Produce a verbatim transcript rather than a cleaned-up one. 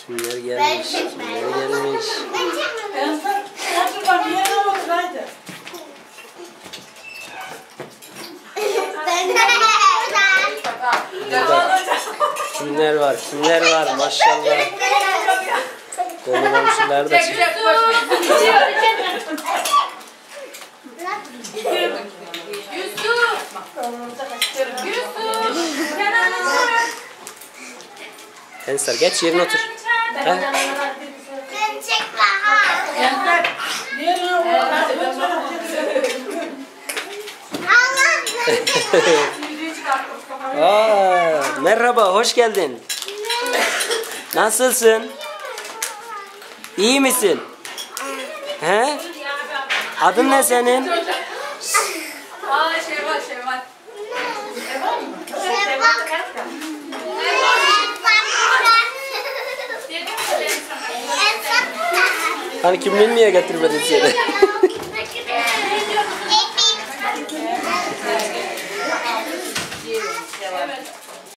Kimler gelmiş? Kimler gelmiş? Burada kimler var? Kimler var? Maşallah. Konu komşular da çıktı. Ensar geç yerine otur. Ha? Aa, merhaba, hoş geldin. Nasılsın? İyi misin? He? Adın ne senin? Aa, Şevval, Şevval. Hani kimliğini niye getirmedin seni?